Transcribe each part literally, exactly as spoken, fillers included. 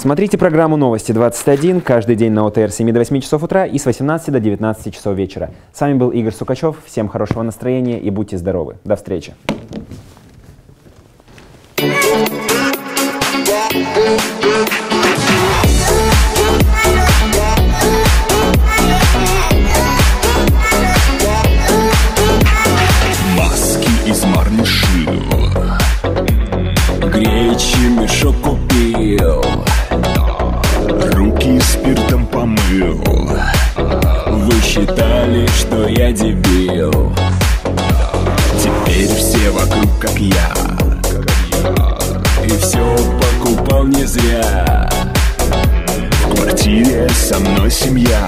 Смотрите программу «Новости двадцать один» каждый день на ОТР с семи до восьми часов утра и с восемнадцати до девятнадцати часов вечера. С вами был Игорь Сукачев. Всем хорошего настроения и будьте здоровы. До встречи. Маски из марнишила, гречи мешок купил, руки спиртом помыл. Вы считали, что я дебил, теперь все вокруг как я, и все покупал не зря. В квартире со мной семья,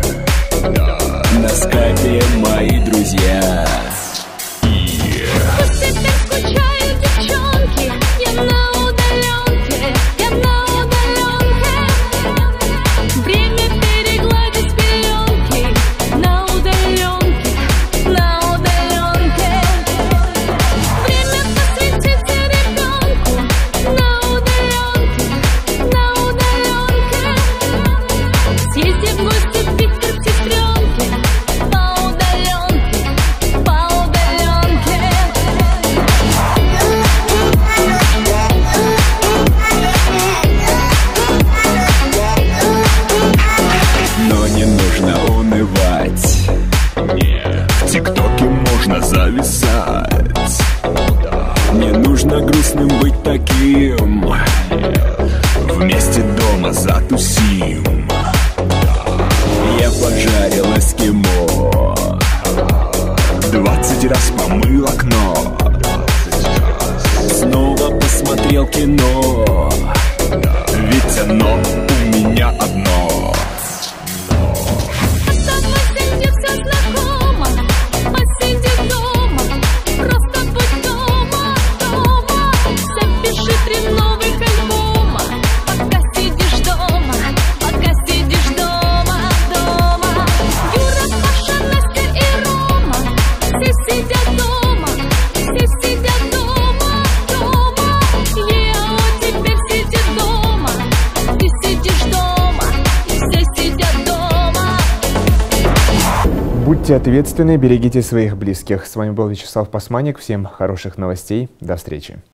на скайпе мои друзья. Пусть теперь скучают девчонки, я на удаленке, я на удаленке. Время перегладить пеленки, на удаленке, на удаленке. Время посвятить ребенку, на удаленке, на удаленке. Съездить в гости в Питер к сестренке, по удаленке, по удаленке. Но не нужно унывать, в ТикТоке можно зависать. Не нужно грустным быть таким, вместе дома затусим. Я пожарил эскимо, двадцать раз помыл окно, снова посмотрел кино, ведь оно у меня одно. Оставайся, где все знакомо, посиди дома, просто будь дома, дома. Запиши три новых альбома, пока сидишь дома, пока сидишь дома, дома. Юра, Паша, Настя и Рома, все сидят дома, все сидят дома, дома. Ео теперь сидит дома, ты сидишь дома, все сидят дома. Будьте ответственны, берегите своих близких. С вами был Вячеслав Пасманик. Всем хороших новостей. До встречи.